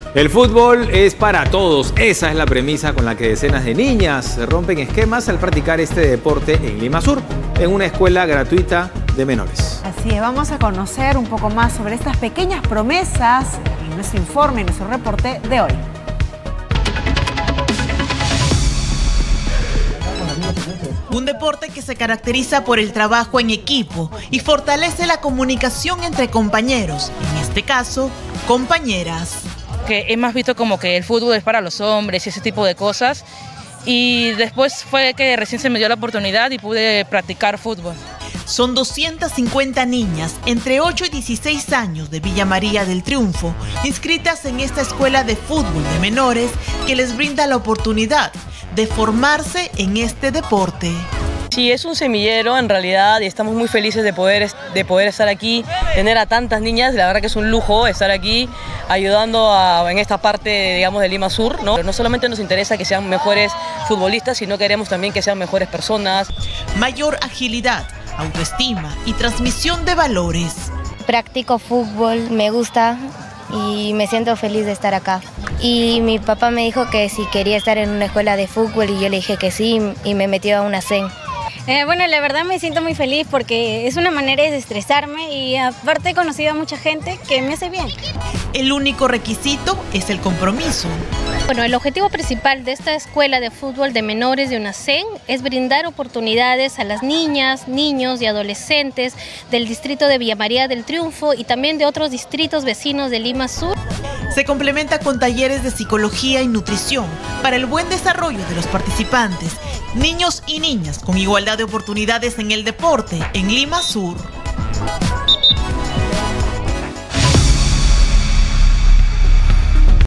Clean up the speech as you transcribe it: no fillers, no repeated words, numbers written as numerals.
El fútbol es para todos, esa es la premisa con la que decenas de niñas rompen esquemas al practicar este deporte en Limasur, en una escuela gratuita de menores. Así es, vamos a conocer un poco más sobre estas pequeñas promesas en nuestro informe, en nuestro reporte de hoy. Un deporte que se caracteriza por el trabajo en equipo y fortalece la comunicación entre compañeros, en este caso, compañeras. Que es más visto como que el fútbol es para los hombres y ese tipo de cosas. Y después fue que recién se me dio la oportunidad y pude practicar fútbol. Son 250 niñas entre 8 y 16 años de Villa María del Triunfo, inscritas en esta escuela de fútbol de menores que les brinda la oportunidad de formarse en este deporte. Sí, es un semillero en realidad y estamos muy felices de poder estar aquí, tener a tantas niñas, la verdad que es un lujo estar aquí ayudando en esta parte, digamos, de Limasur, ¿no? No solamente nos interesa que sean mejores futbolistas, sino queremos también que sean mejores personas. Mayor agilidad, autoestima y transmisión de valores. Practico fútbol, me gusta y me siento feliz de estar acá. Y mi papá me dijo que si quería estar en una escuela de fútbol y yo le dije que sí y me metió a una CEN. Bueno, la verdad me siento muy feliz porque es una manera de desestresarme y aparte he conocido a mucha gente que me hace bien. El único requisito es el compromiso. Bueno, el objetivo principal de esta escuela de fútbol de menores de UNACEN es brindar oportunidades a las niñas, niños y adolescentes del distrito de Villa María del Triunfo y también de otros distritos vecinos de Limasur. Se complementa con talleres de psicología y nutrición para el buen desarrollo de los participantes, niños y niñas con igualdad de oportunidades en el deporte en Limasur.